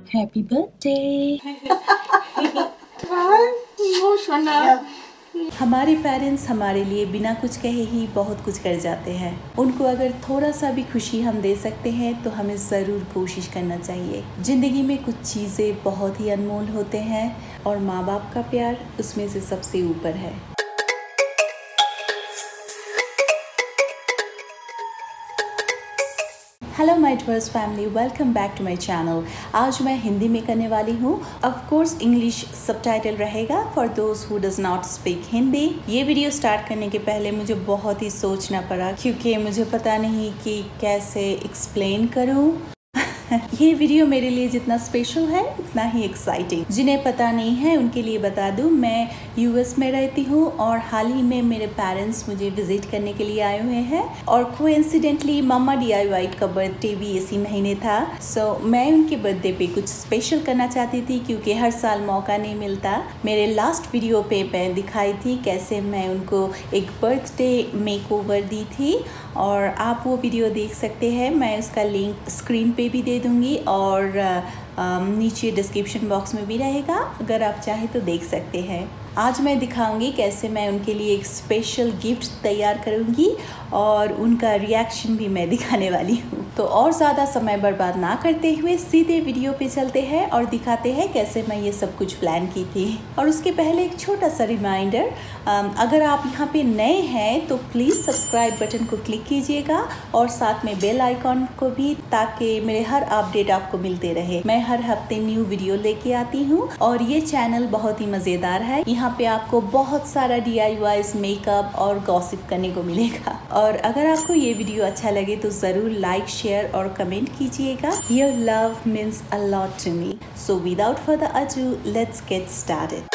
Happy birthday! हमारे parents हमारे लिए बिना कुछ कहे ही बहुत कुछ कर जाते हैं। उनको अगर थोड़ा सा भी खुशी हम दे सकते हैं तो हमें ज़रूर कोशिश करना चाहिए। ज़िंदगी में कुछ चीज़ें बहुत ही अनमोल होते हैं और माँ बाप का प्यार उसमें से सबसे ऊपर है। Hello my dears family, welcome back to my channel. आज मैं हिंदी में करने वाली हूँ। ऑफ कोर्स इंग्लिश सबटाइटल रहेगा for those who does not speak Hindi. ये वीडियो स्टार्ट करने के पहले मुझे बहुत ही सोचना पड़ा क्योंकि मुझे पता नहीं कि कैसे एक्सप्लेन करूँ। ये वीडियो मेरे लिए जितना स्पेशल है उतना ही एक्साइटिंग। जिन्हें पता नहीं है उनके लिए बता दूं, मैं यूएस में रहती हूँ और हाल ही में मेरे पेरेंट्स मुझे विजिट करने के लिए आए हुए हैं और कोइंसिडेंटली मम्मा DIY का बर्थडे भी इसी महीने था। सो मैं उनके बर्थडे पे कुछ स्पेशल करना चाहती थी क्योंकि हर साल मौका नहीं मिलता। मेरे लास्ट वीडियो पे मैं दिखाई थी कैसे मैं उनको एक बर्थडे मेकओवर दी थी और आप वो वीडियो देख सकते हैं। मैं उसका लिंक स्क्रीन पे भी दे दूँगी और नीचे डिस्क्रिप्शन बॉक्स में भी रहेगा, अगर आप चाहें तो देख सकते हैं। आज मैं दिखाऊंगी कैसे मैं उनके लिए एक स्पेशल गिफ्ट तैयार करूंगी और उनका रिएक्शन भी मैं दिखाने वाली हूँ। तो और ज़्यादा समय बर्बाद ना करते हुए सीधे वीडियो पे चलते हैं और दिखाते हैं कैसे मैं ये सब कुछ प्लान की थी। और उसके पहले एक छोटा सा रिमाइंडर, अगर आप यहाँ पे नए हैं तो प्लीज़ सब्सक्राइब बटन को क्लिक कीजिएगा और साथ में बेल आइकॉन को भी, ताकि मेरे हर अपडेट आपको मिलते रहे। मैं हर हफ्ते न्यू वीडियो लेके आती हूँ और ये चैनल बहुत ही मज़ेदार है। यहाँ पे आपको बहुत सारा DIYs, मेकअप और गॉसिप करने को मिलेगा। और अगर आपको ये वीडियो अच्छा लगे तो ज़रूर लाइक, शेयर और कमेंट कीजिएगा। Your love means a lot to me. So without further ado, let's get started.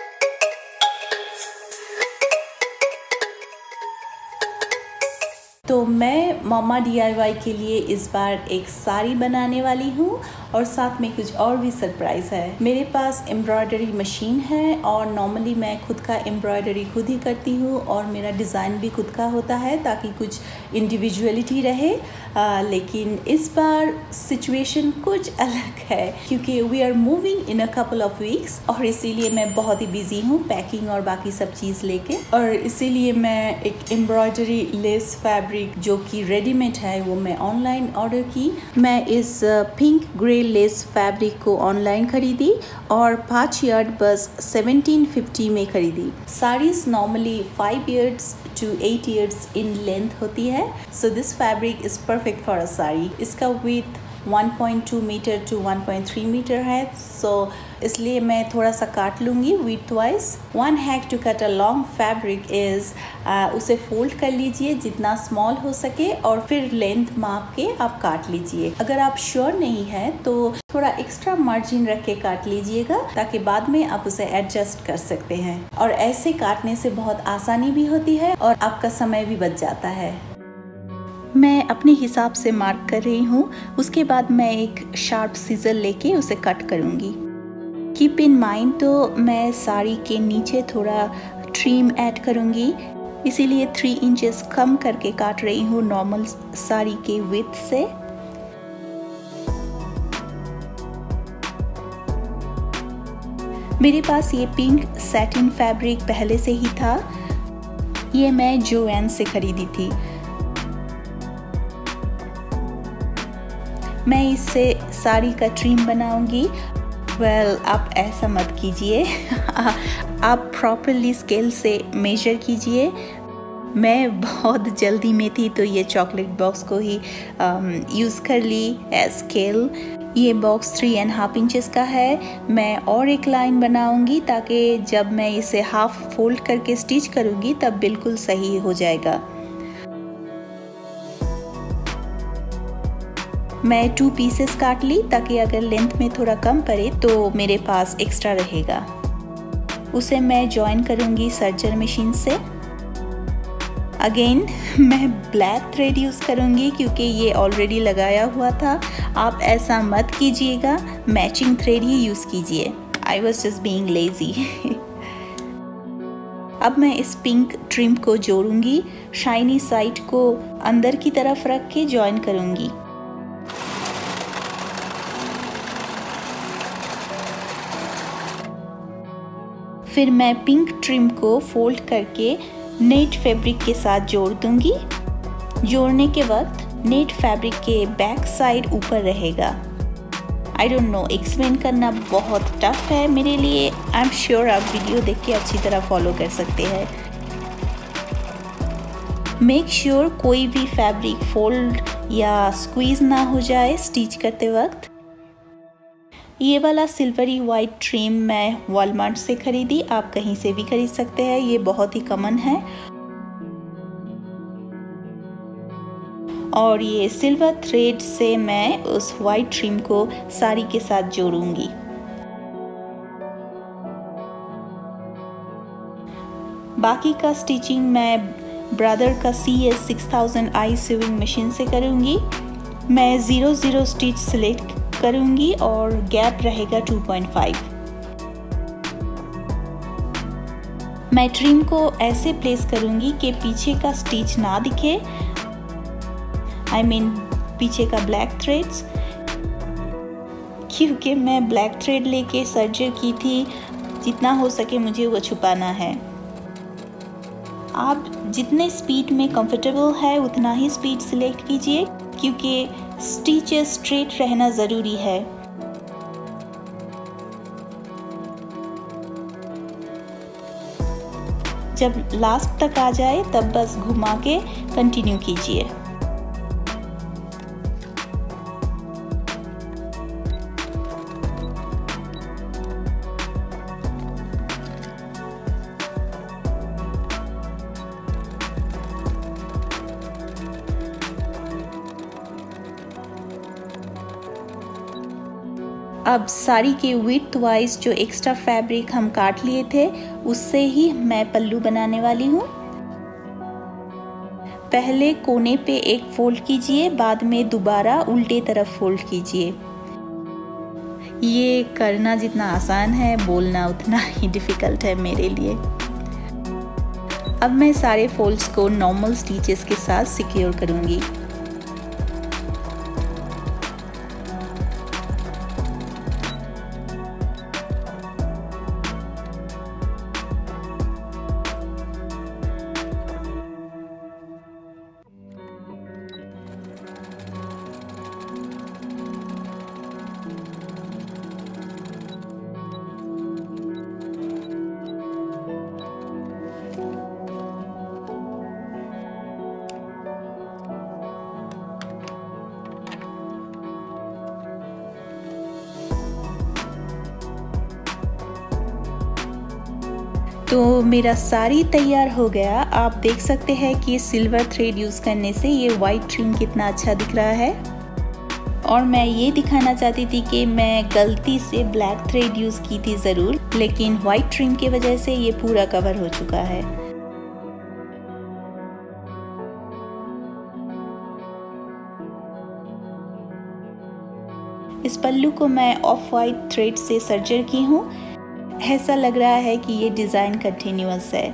तो मैं मम्मा DIY के लिए इस बार एक साड़ी बनाने वाली हूँ और साथ में कुछ और भी सरप्राइज़ है। मेरे पास एम्ब्रॉयडरी मशीन है और नॉर्मली मैं खुद का एम्ब्रॉयडरी खुद ही करती हूँ और मेरा डिज़ाइन भी खुद का होता है ताकि कुछ इंडिविजुअलिटी रहे। लेकिन इस बार सिचुएशन कुछ अलग है क्योंकि we are moving in a couple of weeks और इसीलिए मैं बहुत ही बिजी हूँ पैकिंग और बाकी सब चीज़ लेके। और इसीलिए मैं एक एम्ब्रॉयडरी लेस फैब्रिक जो कि रेडीमेड है वो मैं ऑनलाइन ऑर्डर की। मैं इस पिंक ग्रे लेस फैब्रिक को ऑनलाइन खरीदी और 5 यार्ड बस 1750 में खरीदी। Saris normally 5 yards to 8 yards in length होती है। So this fabric is perfect for a sari. इसका विड्थ 1.2 मीटर to 1.3 मीटर है। सो इसलिए मैं थोड़ा सा काट लूँगी width wise. One hack to cut a long fabric is उसे फोल्ड कर लीजिए जितना स्मॉल हो सके और फिर लेंथ माप के आप काट लीजिए। अगर आप श्योर नहीं है तो थोड़ा एक्स्ट्रा मार्जिन रख के काट लीजिएगा ताकि बाद में आप उसे एडजस्ट कर सकते हैं। और ऐसे काटने से बहुत आसानी भी होती है और आपका समय भी बच जाता है। मैं अपने हिसाब से मार्क कर रही हूँ। उसके बाद मैं एक शार्प सीजर लेके उसे कट करूँगी। कीप इन माइंड, तो मैं साड़ी के नीचे थोड़ा ट्रिम ऐड करूँगी, इसीलिए 3 इंचेस कम करके काट रही हूँ नॉर्मल साड़ी के विड्थ से। मेरे पास ये पिंक सैटिन फैब्रिक पहले से ही था। ये मैं जोएन से खरीदी थी। मैं इससे साड़ी का ट्रिम बनाऊंगी। आप ऐसा मत कीजिए। आप प्रॉपरली स्केल से मेजर कीजिए। मैं बहुत जल्दी में थी तो ये चॉकलेट बॉक्स को ही यूज़ कर ली एज स्केल। ये बॉक्स 3.5 इंचेस का है। मैं और एक लाइन बनाऊंगी ताकि जब मैं इसे हाफ फोल्ड करके स्टिच करूंगी तब बिल्कुल सही हो जाएगा। मैं 2 पीसेस काट ली ताकि अगर लेंथ में थोड़ा कम पड़े तो मेरे पास एक्स्ट्रा रहेगा। उसे मैं जॉइन करूंगी सर्जर मशीन से। अगेन मैं ब्लैक थ्रेड यूज़ करूंगी क्योंकि ये ऑलरेडी लगाया हुआ था। आप ऐसा मत कीजिएगा, मैचिंग थ्रेड ही यूज़ कीजिए। I was just being lazy. अब मैं इस पिंक ट्रिम को जोड़ूंगी। शाइनी साइड को अंदर की तरफ रख के जॉइन करूंगी। फिर मैं पिंक ट्रिम को फोल्ड करके नेट फैब्रिक के साथ जोड़ दूंगी। जोड़ने के वक्त नेट फैब्रिक के बैक साइड ऊपर रहेगा। आई डोंट नो, एक्सप्लेन करना बहुत टफ है मेरे लिए। आई एम श्योर आप वीडियो देख के अच्छी तरह फॉलो कर सकते हैं। मेक श्योर कोई भी फैब्रिक फोल्ड या स्क्वीज ना हो जाए स्टिच करते वक्त। ये वाला सिल्वरी वाइट ट्रिम मैं वॉलमार्ट से खरीदी, आप कहीं से भी खरीद सकते हैं, ये बहुत ही कॉमन है। और ये सिल्वर थ्रेड से मैं उस वाइट ट्रिम को साड़ी के साथ जोड़ूंगी। बाकी का स्टिचिंग मैं ब्रदर का CS 6000i सीविंग मशीन से करूंगी। मैं 0 स्टिच सिलेक्ट करूंगी और गैप रहेगा 2.5। मैं ट्रिम को ऐसे प्लेस करूंगी कि पीछे का स्टिच ना दिखे, आई मीन पीछे का ब्लैक थ्रेड्स, क्योंकि मैं ब्लैक थ्रेड लेके सर्जरी की थी। जितना हो सके मुझे वो छुपाना है। आप जितने स्पीड में कंफर्टेबल है उतना ही स्पीड सिलेक्ट कीजिए, क्योंकि स्टिचेस स्ट्रेट रहना ज़रूरी है। जब लास्ट तक आ जाए तब बस घुमा के कंटिन्यू कीजिए। अब साड़ी के विड्थ वाइज जो एक्स्ट्रा फैब्रिक हम काट लिए थे उससे ही मैं पल्लू बनाने वाली हूँ। पहले कोने पे एक फोल्ड कीजिए, बाद में दोबारा उल्टे तरफ फोल्ड कीजिए। ये करना जितना आसान है बोलना उतना ही डिफिकल्ट है मेरे लिए। अब मैं सारे फोल्ड्स को नॉर्मल स्टिचेस के साथ सिक्योर करूँगी। तो मेरा साड़ी तैयार हो गया। आप देख सकते हैं कि सिल्वर थ्रेड यूज़ करने से ये वाइट ट्रिम कितना अच्छा दिख रहा है। और मैं ये दिखाना चाहती थी कि मैं गलती से ब्लैक थ्रेड यूज़ की थी ज़रूर, लेकिन वाइट ट्रिम की वजह से ये पूरा कवर हो चुका है। इस पल्लू को मैं ऑफ वाइट थ्रेड से सर्जर की हूँ। ऐसा लग रहा है कि ये डिज़ाइन कंटिन्यूअस है।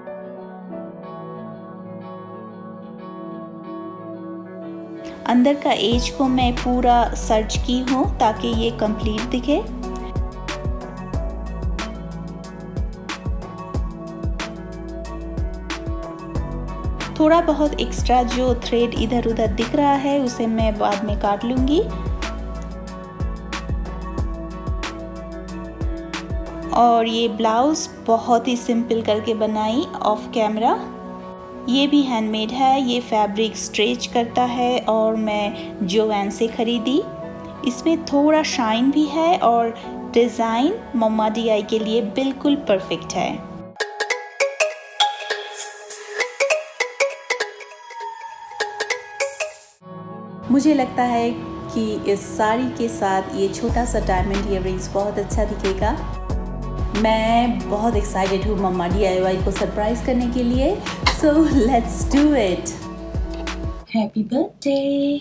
अंदर का एज को मैं पूरा सर्च की हूँ ताकि ये कंप्लीट दिखे। थोड़ा बहुत एक्स्ट्रा जो थ्रेड इधर उधर दिख रहा है उसे मैं बाद में काट लूँगी। और ये ब्लाउज़ बहुत ही सिंपल करके बनाई ऑफ कैमरा। ये भी हैंडमेड है। ये फैब्रिक स्ट्रेच करता है और मैं जोवान से खरीदी। इसमें थोड़ा शाइन भी है और डिज़ाइन मम्मा DI के लिए बिल्कुल परफेक्ट है। मुझे लगता है कि इस साड़ी के साथ ये छोटा सा डायमंड इयररिंग्स बहुत अच्छा दिखेगा। मैं बहुत एक्साइटेड हूँ मम्मा DIY को सरप्राइज करने के लिए। So let's do it. Happy birthday.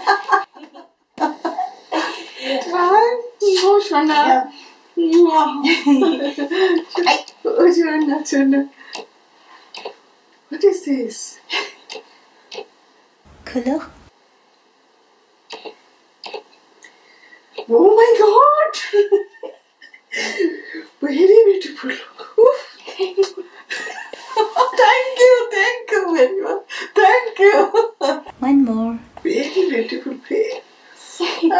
What is this? खोलो। Oh my God! Very beautiful. Oof. Thank you very much. Thank you. One more. Very beautiful face.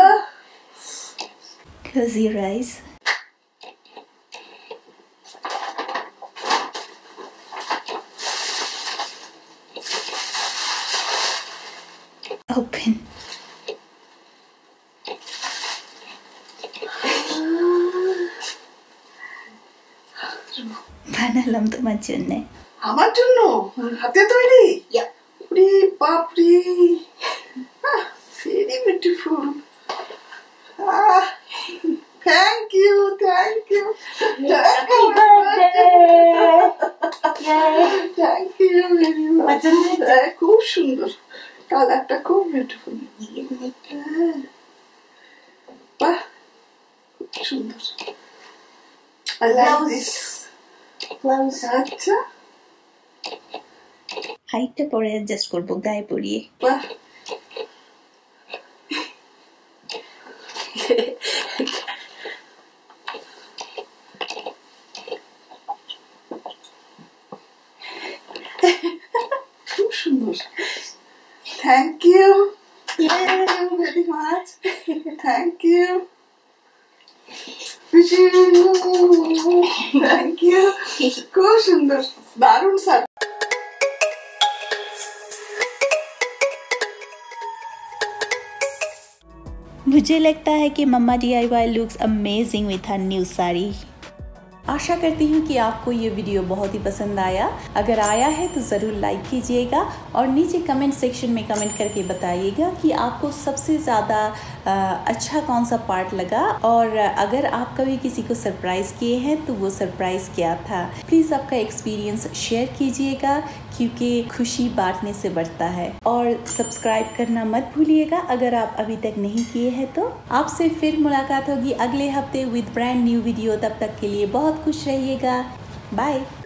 Close your eyes. Open. বানালাম তোমার জন্য। আমার জন্য হাতে তৈরি? ওরে বাপরে, very beautiful. Thank you thank you thank you very much. খুব সুন্দর, কালারটা খুব বিউটিফুল। বাহ, খুব সুন্দর। I like this. আচ্ছা, হাইটটা পরে অ্যাডজাস্ট করবো গায়ে পরিয়ে। বাহ, খুব সুন্দর। Thank you very much. Thank you thank you. খুব সুন্দর, দারুণ স্যার। मुझे लगता है कि mamma DIY looks amazing with her new sari. आशा करती हूँ कि आपको ये वीडियो बहुत ही पसंद आया। अगर आया है तो ज़रूर लाइक कीजिएगा और नीचे कमेंट सेक्शन में कमेंट करके बताइएगा कि आपको सबसे ज़्यादा अच्छा कौन सा पार्ट लगा, और अगर आप कभी किसी को सरप्राइज़ किए हैं तो वो सरप्राइज़ क्या था। प्लीज़ आपका एक्सपीरियंस शेयर कीजिएगा, क्योंकि खुशी बांटने से बढ़ता है। और सब्सक्राइब करना मत भूलिएगा अगर आप अभी तक नहीं किए हैं तो। आपसे फिर मुलाकात होगी अगले हफ्ते विद ब्रांड न्यू वीडियो। तब तक के लिए बहुत खुश रहिएगा। बाय।